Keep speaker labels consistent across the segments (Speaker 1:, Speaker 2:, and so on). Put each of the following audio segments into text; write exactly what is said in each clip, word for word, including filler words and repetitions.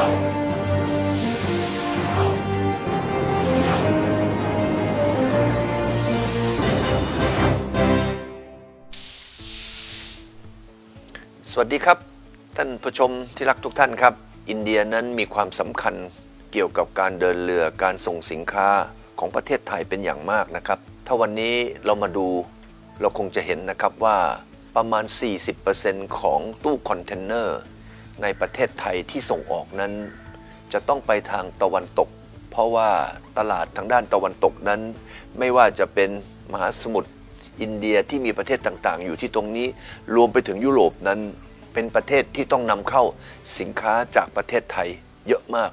Speaker 1: สวัสดีครับท่านผู้ชมที่รักทุกท่านครับอินเดียนั้นมีความสำคัญเกี่ยวกับการเดินเรือการส่งสินค้าของประเทศไทยเป็นอย่างมากนะครับถ้าวันนี้เรามาดูเราคงจะเห็นนะครับว่าประมาณ สี่สิบเปอร์เซ็นต์ ของตู้คอนเทนเนอร์ในประเทศไทยที่ส่งออกนั้นจะต้องไปทางตะวันตกเพราะว่าตลาดทางด้านตะวันตกนั้นไม่ว่าจะเป็นมหาสมุทรอินเดียที่มีประเทศต่างๆอยู่ที่ตรงนี้รวมไปถึงยุโรปนั้นเป็นประเทศที่ต้องนำเข้าสินค้าจากประเทศไทยเยอะมาก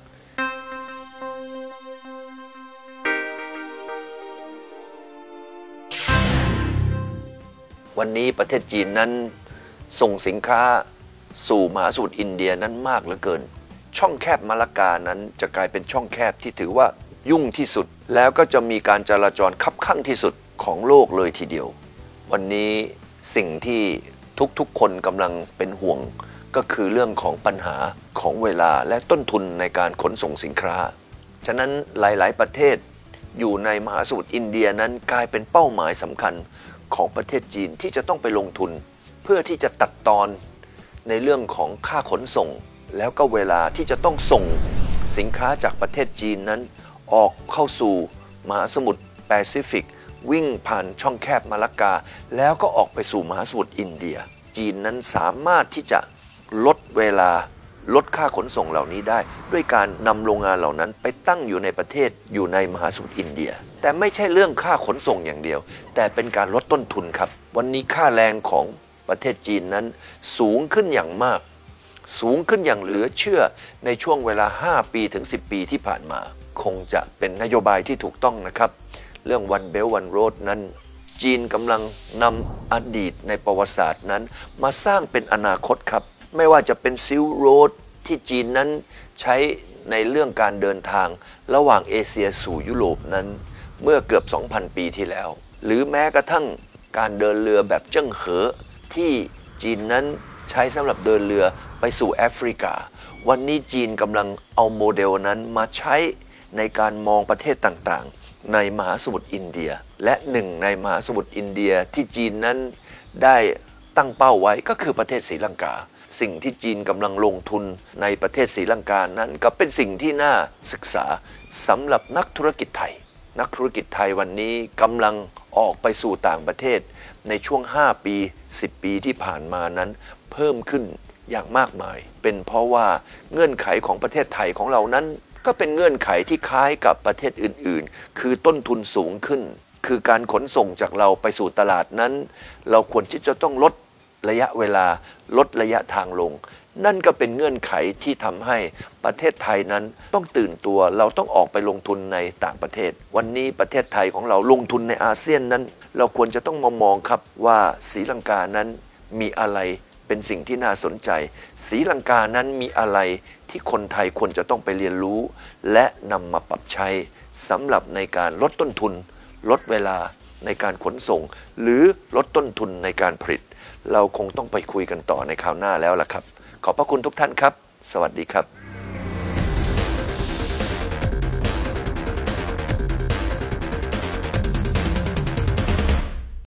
Speaker 1: วันนี้ประเทศจีนนั้นส่งสินค้าสู่มหาสมุทรอินเดียนั้นมากเหลือเกินช่องแคบมะละกานั้นจะกลายเป็นช่องแคบที่ถือว่ายุ่งที่สุดแล้วก็จะมีการจราจรคับคั่งที่สุดของโลกเลยทีเดียววันนี้สิ่งที่ทุกๆคนกำลังเป็นห่วงก็คือเรื่องของปัญหาของเวลาและต้นทุนในการขนส่งสินค้าฉะนั้นหลายๆประเทศอยู่ในมหาสมุทรอินเดียนั้นกลายเป็นเป้าหมายสำคัญของประเทศจีนที่จะต้องไปลงทุนเพื่อที่จะตัดตอนในเรื่องของค่าขนส่งแล้วก็เวลาที่จะต้องส่งสินค้าจากประเทศจีนนั้นออกเข้าสู่มหาสมุทรแปซิฟิกวิ่งผ่านช่องแคบมาลากาแล้วก็ออกไปสู่มหาสมุทรอินเดียจีนนั้นสามารถที่จะลดเวลาลดค่าขนส่งเหล่านี้ได้ด้วยการนำโรงงานเหล่านั้นไปตั้งอยู่ในประเทศอยู่ในมหาสมุทรอินเดียแต่ไม่ใช่เรื่องค่าขนส่งอย่างเดียวแต่เป็นการลดต้นทุนครับวันนี้ค่าแรงของประเทศจีนนั้นสูงขึ้นอย่างมากสูงขึ้นอย่างเหลือเชื่อในช่วงเวลาห้าปีถึงสิบปีที่ผ่านมาคงจะเป็นนโยบายที่ถูกต้องนะครับเรื่อง One Belt One Road นั้นจีนกำลังนำอดีตในประวัติศาสตร์นั้นมาสร้างเป็นอนาคตครับไม่ว่าจะเป็น Silk Road ที่จีนนั้นใช้ในเรื่องการเดินทางระหว่างเอเชียสู่ยุโรปนั้นเมื่อเกือบ สองพัน ปีที่แล้วหรือแม้กระทั่งการเดินเรือแบบเจิ้งเหอที่จีนนั้นใช้สำหรับเดินเรือไปสู่แอฟริกาวันนี้จีนกำลังเอาโมเดลนั้นมาใช้ในการมองประเทศต่างๆในมหาสมุทรอินเดียและหนึ่งในมหาสมุทรอินเดียที่จีนนั้นได้ตั้งเป้าไว้ก็คือประเทศศรีลังกาสิ่งที่จีนกำลังลงทุนในประเทศศรีลังกานั้นก็เป็นสิ่งที่น่าศึกษาสำหรับนักธุรกิจไทยนักธุรกิจไทยวันนี้กำลังออกไปสู่ต่างประเทศในช่วงห้าปีสิบปีที่ผ่านมานั้นเพิ่มขึ้นอย่างมากมายเป็นเพราะว่าเงื่อนไขของประเทศไทยของเรานั้นก็เป็นเงื่อนไขที่คล้ายกับประเทศอื่นๆคือต้นทุนสูงขึ้นคือการขนส่งจากเราไปสู่ตลาดนั้นเราควรที่จะต้องลดระยะเวลาลดระยะทางลงนั่นก็เป็นเงื่อนไขที่ทำให้ประเทศไทยนั้นต้องตื่นตัวเราต้องออกไปลงทุนในต่างประเทศวันนี้ประเทศไทยของเราลงทุนในอาเซียนนั้นเราควรจะต้องมามองครับว่าศรีลังกานั้นมีอะไรเป็นสิ่งที่น่าสนใจศรีลังกานั้นมีอะไรที่คนไทยควรจะต้องไปเรียนรู้และนำมาปรับใช้สำหรับในการลดต้นทุนลดเวลาในการขนส่งหรือลดต้นทุนในการผลิตเราคงต้องไปคุยกันต่อในคราวหน้าแล้วล่ะครับขอบพระคุณทุกท่านครับสวัสดีครับ